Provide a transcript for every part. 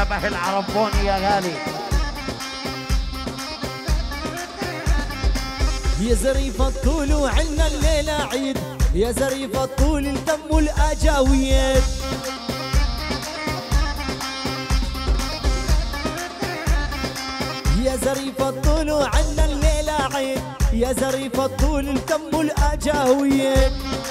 شبح العربوني يا غالي. يا زريف الطول وعنا الليلة عيد، يا زريف الطول الدم والأجاويد. يا زريف الطول وعنا الليلة عيد، يا زريف الطول الدم والأجاويد.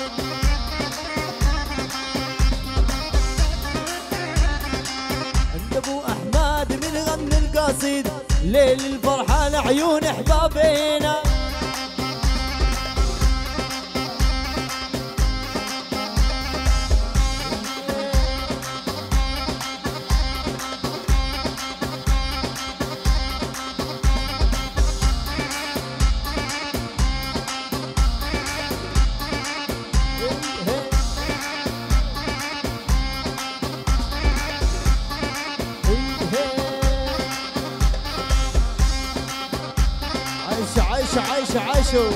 عند ابو احمد من غني القصيد، ليل الفرحان عيون احبابنا. عاشوا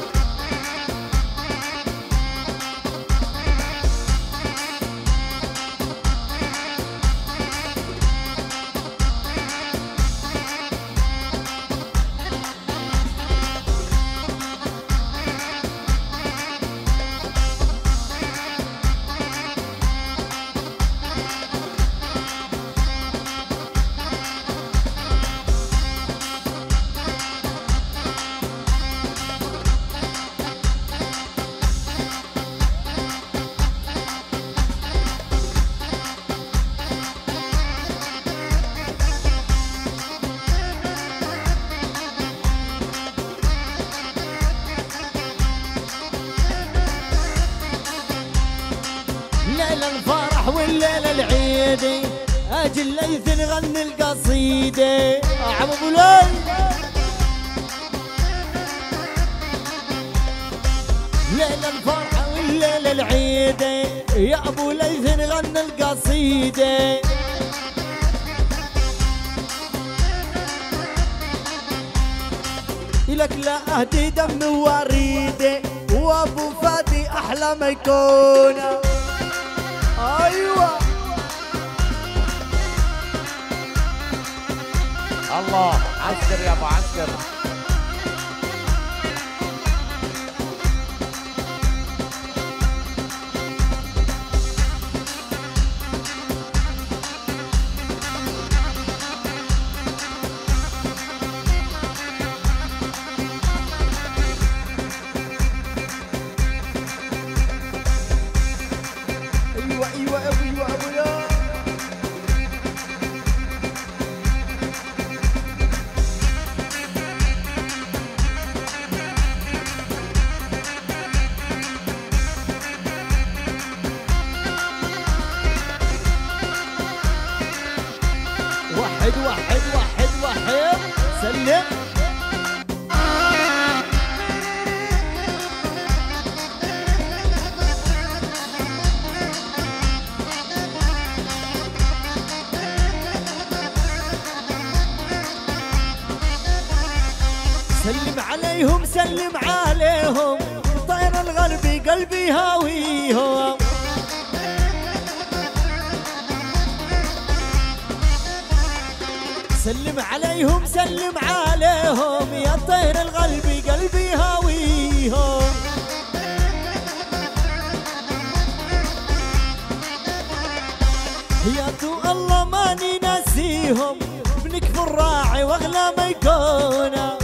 ليلة الفرح والليلة العيدي، اجل ليث نغني القصيدة. عم ابو ليل ليلة الفرح والليلة العيدي، يا ابو ليث نغني القصيدة. لك لا اهدي دم وريدي، وابو فادي احلى ما يكون. ايوه الله عسكر يا ابو عسكر. وحد سلم. سلم عليهم سلم عليهم، طير الغربي قلبي هاويهم. سلم عليهم سلم عليهم، يا طير القلبي قلبي هاويهم. يا تو الله ماني ناسيهم، ابنك في الراعي واغلى ما يكون.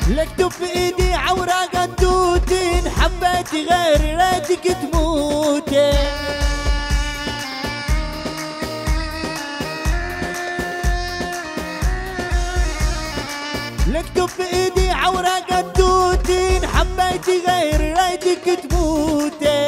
لكتب بايدي عوراق التوتين حبيت غير ريتك تموتي لكتب بايدي عوراق التوتين حبيت غير ريتك تموتي